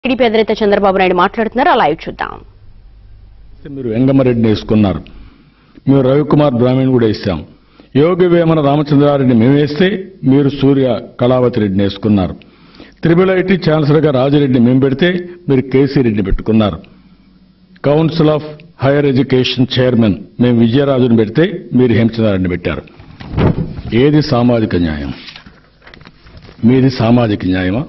TDP అధినేత చంద్రబాబు నాయుడు మాట్లాడుతున్నారు. ఆ లైవ్ చూద్దాం. మీరు వెంగమరెడ్డిని వేసుకున్నారు, మీరు రవికుమార్ బ్రాహ్మణ్ కూడా వేసాం, యోగి వేమన రామచంద్రారెడ్డిని మేము వేస్తే మీరు సూర్య కళావతి రెడ్డిని వేసుకున్నారు, త్రిబుల్ ఛాన్సలర్గా రాజిరెడ్డిని మేము పెడితే మీరు కేసీ రెడ్డిని పెట్టుకున్నారు, council of higher education chairman మేము విజయరాజుని పెడితే మీరు హేమచంద్రారెడ్డిని పెట్టారు. ఏది సామాజిక న్యాయం? మీది సామాజిక న్యాయమా?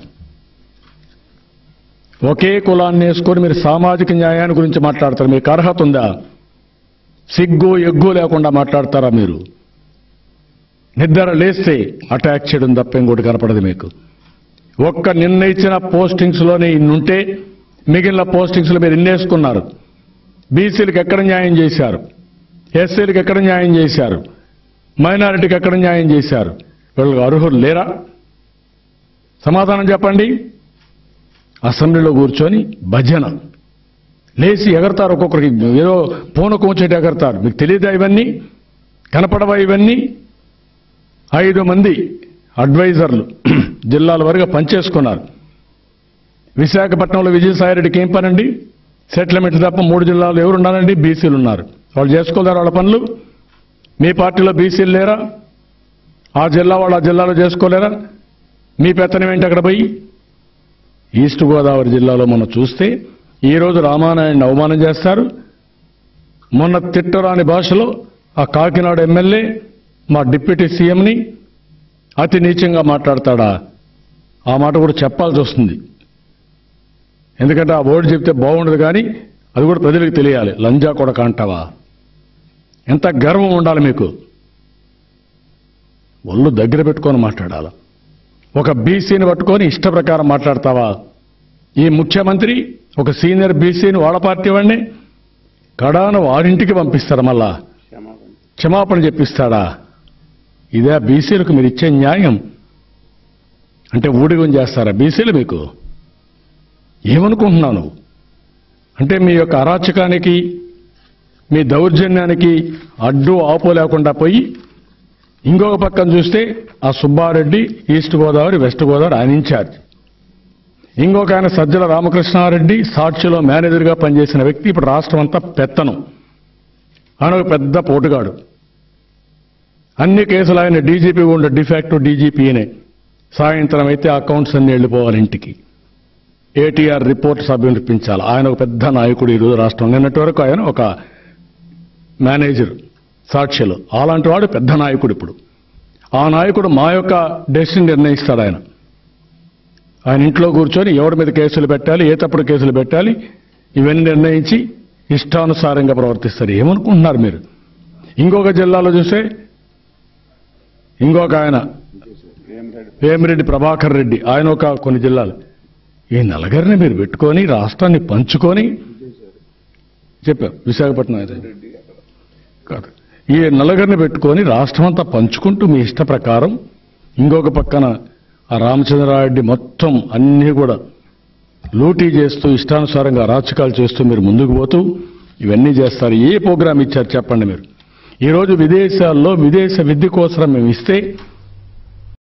ఒకే కులాన్ని వేసుకొని మీరు సామాజిక న్యాయాన్ని గురించి మాట్లాడతారు. మీకు అర్హత ఉందా? సిగ్గు ఎగ్గు లేకుండా మాట్లాడతారా? మీరు నిద్ర లేస్తే అటాక్ చేయడం తప్ప ఇంకోటి కనపడదు మీకు. ఒక్క నిన్న ఇచ్చిన పోస్టింగ్స్లోనే ఇన్నుంటే మిగిలిన పోస్టింగ్స్లో మీరు ఇన్నేసుకున్నారు. బీసీలకు ఎక్కడ న్యాయం చేశారు? ఎస్సీలకు ఎక్కడ న్యాయం చేశారు? మైనారిటీకి ఎక్కడ న్యాయం చేశారు? వీళ్ళకి అర్హులు లేరా? సమాధానం చెప్పండి. అసెంబ్లీలో కూర్చొని భజన లేచి ఎగరతారు, ఒక్కొక్కరికి ఏదో పూనకం వచ్చేటి ఎగరతారు. మీకు తెలియదా ఇవన్నీ? కనపడవా ఇవన్నీ? 5 మంది అడ్వైజర్లు జిల్లాల వరకు పనిచేసుకున్నారు. విశాఖపట్నంలో విజయసాయిరెడ్డికి ఏం పనండి? సెటిల్మెంట్ తప్ప 3 జిల్లాలు ఎవరు ఉన్నారండి? బీసీలు ఉన్నారు. వాళ్ళు చేసుకోలేరు వాళ్ళ పనులు? మీ పార్టీలో బీసీలు లేరా? ఆ జిల్లా వాళ్ళు ఆ జిల్లాలో చేసుకోలేరా? మీ పెత్తనం ఏంటి అక్కడ పోయి? ఈస్ట్ గోదావరి జిల్లాలో మనం చూస్తే ఈరోజు రామానాయుడిని అవమానం చేస్తారు. మొన్న తిట్టరాని భాషలో ఆ కాకినాడ ఎమ్మెల్యే మా డిప్యూటీ సీఎంని అతి నీచంగా మాట్లాడతాడా? ఆ మాట కూడా చెప్పాల్సి వస్తుంది. ఎందుకంటే ఆ వర్డ్ చెప్తే బాగుండదు, కానీ అది కూడా ప్రజలకు తెలియాలి. లంజా కొడక అంటావా? ఎంత గర్వం ఉండాలి మీకు? ఒళ్ళు దగ్గర పెట్టుకొని మాట్లాడాలా? ఒక బీసీని పట్టుకొని ఇష్ట ప్రకారం మాట్లాడతావా? ఈ ముఖ్యమంత్రి ఒక సీనియర్ బీసీని వాళ్ళ పార్టీ వాడిని కడాను వారింటికి పంపిస్తాడు, మళ్ళా క్షమాపణ చెప్పిస్తాడా? ఇదే బీసీలకు మీరు ఇచ్చే న్యాయం? అంటే ఊడిగం చేస్తారా బీసీలు? మీకు ఏమనుకుంటున్నాను అంటే మీ యొక్క అరాచకానికి, మీ దౌర్జన్యానికి అడ్డు ఆపు లేకుండా పోయి ఇంకొక పక్కన చూస్తే ఆ సుబ్బారెడ్డి ఈస్ట్ గోదావరి వెస్ట్ గోదావరి ఆయన ఇన్ఛార్జ్, ఇంకొక ఆయన సజ్జల రామకృష్ణారెడ్డి సాక్షిలో మేనేజర్గా పనిచేసిన వ్యక్తి, ఇప్పుడు రాష్ట్రం అంతా పెత్తనం. ఆయన ఒక పెద్ద పోటుగాడు. అన్ని కేసులు ఆయన డీజీపీ ఉండే డిఫాక్టో డీజీపీనే. సాయంత్రం అయితే అకౌంట్స్ అన్ని వెళ్ళిపోవాలి ఇంటికి. ఏటీఆర్ రిపోర్ట్ సమర్పించాలి. ఆయన ఒక పెద్ద నాయకుడు ఈరోజు రాష్ట్రం. నిన్నటి వరకు ఆయన ఒక మేనేజర్ సాక్షిలో. అలాంటి వాడు పెద్ద నాయకుడు. ఇప్పుడు ఆ నాయకుడు మా యొక్క డెసిషన్ నిర్ణయిస్తాడు. ఆయన ఇంట్లో కూర్చొని ఎవరి మీద కేసులు పెట్టాలి, ఏ తప్పుడు కేసులు పెట్టాలి, ఇవన్నీ నిర్ణయించి ఇష్టానుసారంగా ప్రవర్తిస్తారు. ఏమనుకుంటున్నారు మీరు? ఇంకొక జిల్లాలో చూస్తే ఇంకొక ఆయన వేమిరెడ్డి ప్రభాకర్ రెడ్డి, ఆయన ఒక కొన్ని జిల్లాలు. ఈ నలుగురిని మీరు పెట్టుకొని రాష్ట్రాన్ని పంచుకొని చెప్పారు. విశాఖపట్నం అయితే కాదు. ఈ నలుగురిని పెట్టుకొని రాష్ట్రం అంతా పంచుకుంటూ మీ ఇష్ట ప్రకారం, ఇంకొక పక్కన ఆ రామచంద్రారెడ్డి మొత్తం అన్నీ కూడా లూటీ చేస్తూ ఇష్టానుసారంగా అరాచకాలు చేస్తూ మీరు ముందుకు పోతూ ఇవన్నీ చేస్తారు. ఏ ప్రోగ్రాం ఇచ్చారు చెప్పండి మీరు? ఈరోజు విదేశాల్లో విదేశ విద్య కోసం మేము ఇస్తే